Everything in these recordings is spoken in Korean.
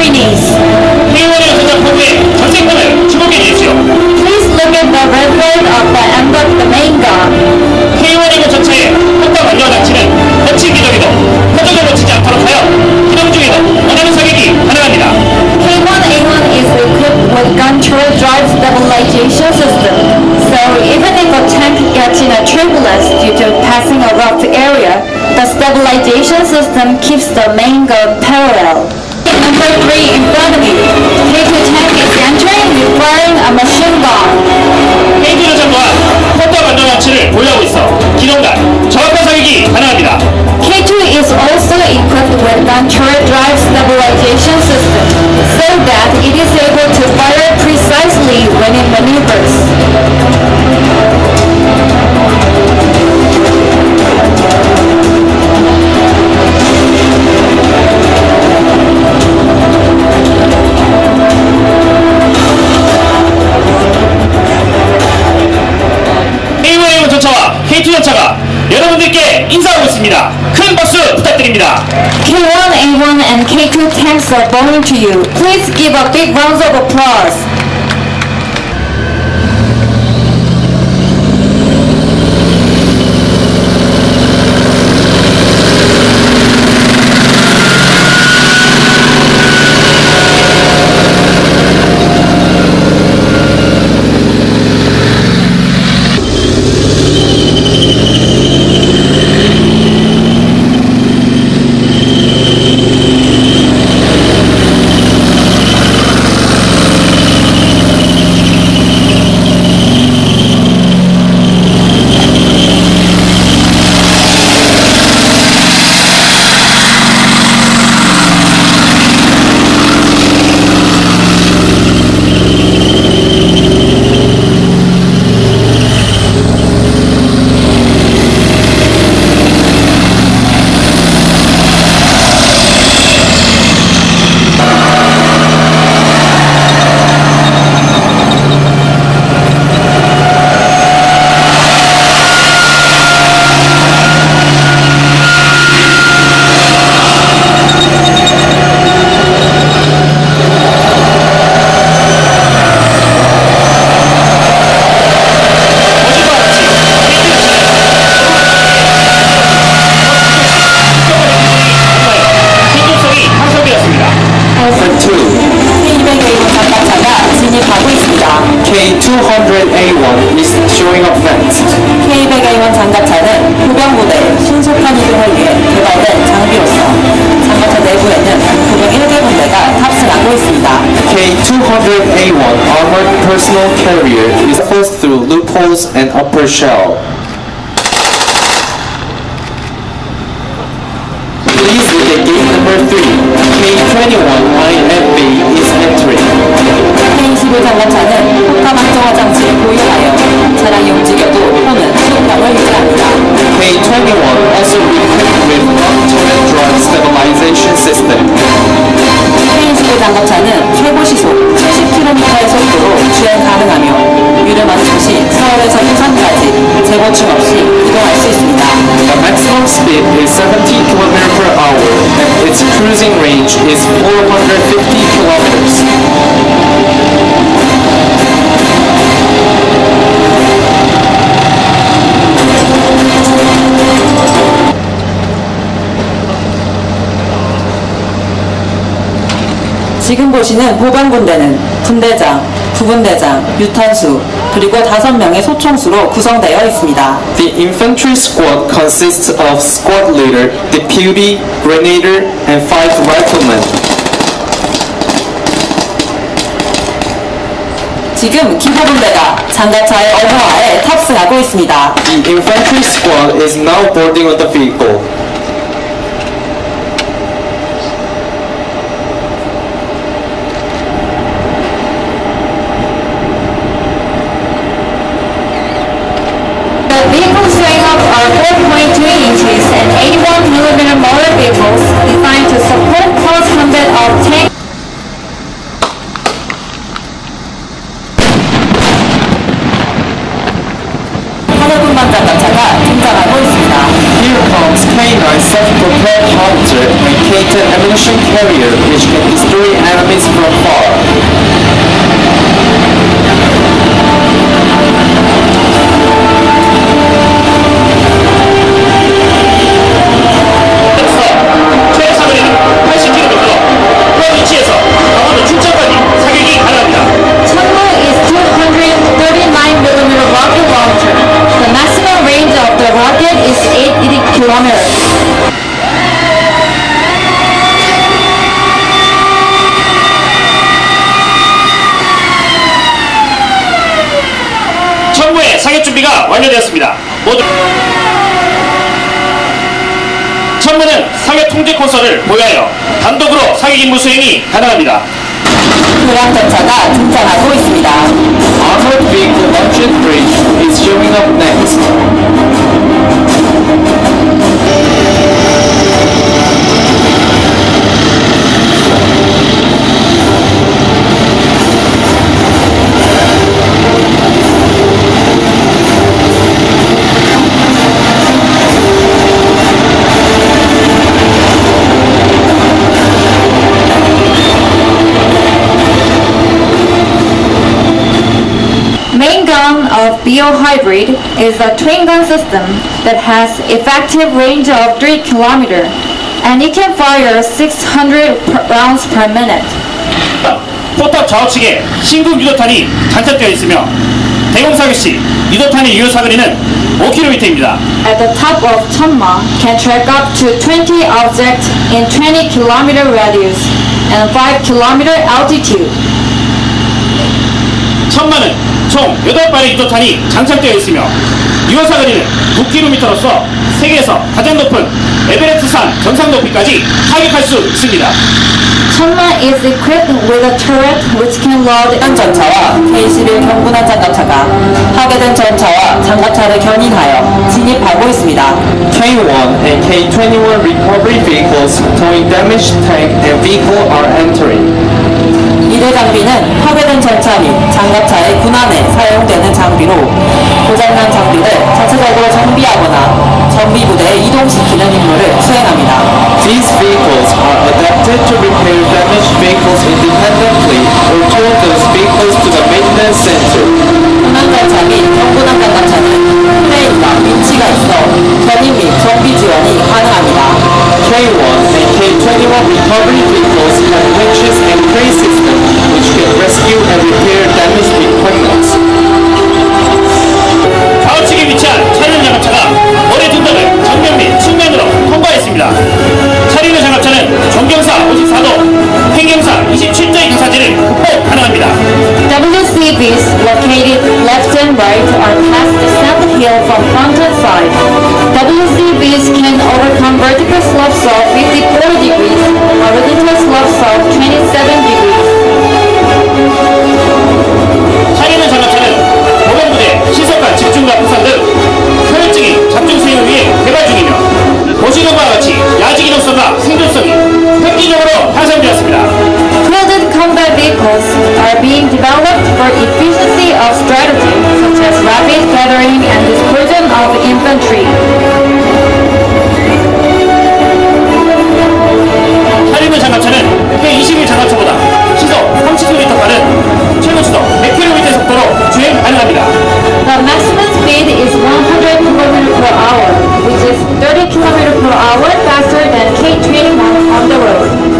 screenies. K1의 전자포부의 전색권을 주목해 주십시오. Please look at the red light of the end of the main gun. K1A1 전차의 현장 완료 장치는 거친 기동에도 표적을 놓치지 않도록 하여 기동 중에도 원하는 사격이 가능합니다. K1A1 is equipped with gun turret drive stabilization system. So even if a tank gets in a turbulence due to passing a rough area, the stabilization system keeps the main gun parallel. Number 3 in front of you. K2 tank is entering with firing a machine gun. K2 전차 또한 현장 완료 장치를 보유하고 있어 기동간 정확한 사격이 가능합니다. K2 is also equipped with gun turret drive stabilization system, so that it is able to fire precisely when it maneuvers. K1A1 전차와 K2 전차가 여러분들께 인사하고 있습니다. 큰 박수 부탁드립니다. K1A1 and K2 tanks are bowing to you. Please give a big round of applause. K200A1 is showing up next. K100A1 장갑차는 보병부대의 신속한 이동을 위해 개발된 장비로서 장갑차 내부에는 보병 1개 분대가 탑승하고 있습니다. K200A1 armored personal carrier is forced through loopholes and upper shell. Please look at gate number 3. K21IFB is entering. K21 장갑차는 폭탄 항정화 장치를 보유하여 차량이 움직여도 호는 수평을 유지합니다. K21 also equipped with turret drive stabilization system. K21 장갑차는 최고 시속 70km의 속도로 주행 가능하며 유рем하는 즉시 서울에서 부산까지 재보충 없이 이동할 수 있습니다. The maximum speed is 70 km per hour and its cruising range is 450 kilometers. 지금 보시는 보병분대는 분대장, 부분대장, 유탄수, 그리고 5명의 소총수로 구성되어 있습니다. The infantry squad consists of squad leader, deputy, grenadier, and 5 riflemen. 지금 기보분대가 장갑차의 어부하에 탑승하고 있습니다. The infantry squad is now boarding on the vehicle. The vehicles showing up are 4.2 inches and 81mm motor vehicles designed to support close combat of tank. 하늘군만 장갑차가 등장하고 있습니다. Here comes Fox K9 self-propelled hunter and K10 ammunition carrier which can destroy enemies from far. 최대사거리는 80km로 그런 위치에서 강원도 춘천까지 사격이 가능합니다. Chunmoo is 239mm rocket launcher. The maximum range of the rocket is 80 kilometers. 천무의 사격 준비가 완료되었습니다. 모두 천무는 사격 통제 콘솔을 보유하여 단독으로 사격 임무 수행이 가능합니다. 교량 전차가 등장하고 있습니다. Armored vehicle launcher bridge is showing up next. Main gun of BO Hybrid is a twin gun system that has effective range of 3 km and it can fire 600 rounds per minute. 포탑 좌우측에 신궁 유도탄이 장착되어 있으며 대공사격 시 유도탄의 유효 사거리는 5km입니다. At the top of Chunmoo can track up to 20 objects in 20 km radius and 5 km altitude. 천마는 총 8발의 유도탄이 장착되어 있으며 유효 사거리는 9km로서 세계에서 가장 높은 에베레스트산 정상 높이까지 타격할 수 있습니다. Chunmoo is equipped with a turret which can load 전차와 K11 경군한 장갑차가 파괴된 전차와 장갑차를 견인하여 진입하고 있습니다. K1 and K21 recovery vehicles towing damaged tank and vehicle are entering. 이대 장비는 파괴된 전차 및 장갑차의 군안에 사용되는 장비로 고장난 장비를 자체적으로 정비하거나 정비부대에 이동시키는 임무를 수행합니다. These vehicles are adapted to repair damaged vehicles independently or tow those vehicles to the maintenance center. 군안 전차 및 경군한 장갑차는 크레인과 윈치가 있어 견인 및 정비 지원이 가능합니다. K1 and K21 recovery vehicles have winches and crane systems which can rescue and repair damaged equipment. 좌우측에 위치한 차륜 장갑차가 머리 둔덕을 정면 및 측면으로 통과했습니다. 차륜 장갑차는 존경사 54도, 행경사 27도의 경사지를 극복 가능합니다. WCVs located left and right are past the descent hill from front and side. WCVs can overcome vertical slopes of 54 degrees, horizontal slopes of 27 degrees. 차륜 장갑차는 보병부대 시설과 집중과 부산 등 효율적인 작전 수행을 위해 개발 중이며 보시는 바와 같이 야지 기동성과 생존성이 획기적으로 향상되었습니다. Fielded combat vehicles are being developed for efficiency of strategy, such as rapid gathering and dispersion of infantry. 차륜 장갑차는 K21 장갑차보다 시속 30km 빠른 최고수도 100km 속도로 주행 가능합니다. The maximum speed is 100 km per hour, which is 30 km per hour faster than K21 on the road.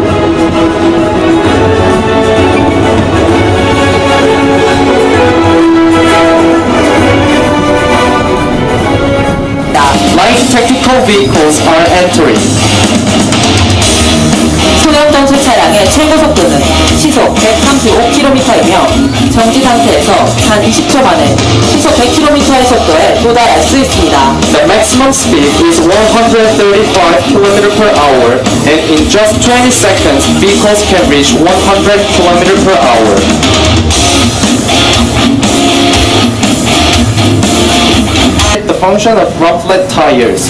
Light tactical vehicles are entering. 소형 전술 차량의 최고 속도는 시속 135km이며 정지 상태에서 단 20초 만에 시속 100km의 속도에 도달할 수 있습니다. The maximum speed is 135 km per hour, and in just 20 seconds, vehicles can reach 100 km per hour. The function of rufflet tires.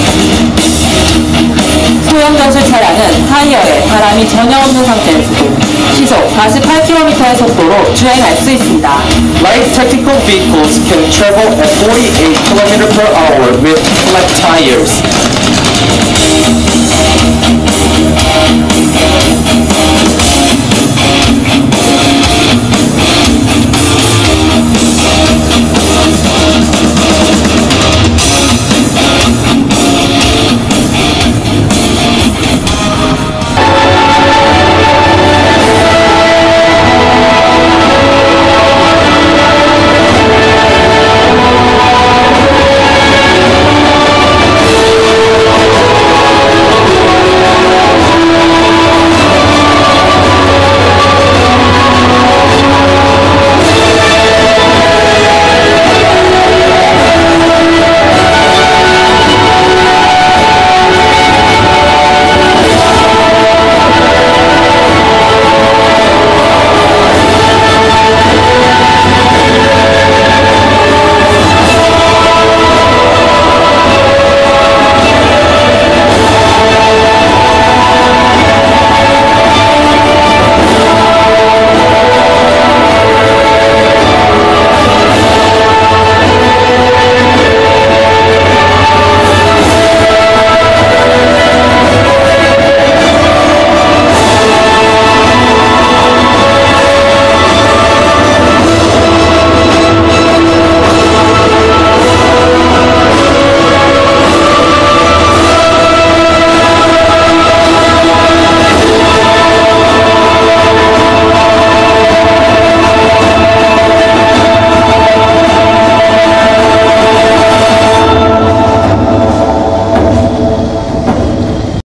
소형 전술 차량은 타이어에 바람이 전혀 없는 상태에서도 시속 48km의 속도로 주행할 수 있습니다. Light technical vehicles can travel at 48 km per hour with flat tires.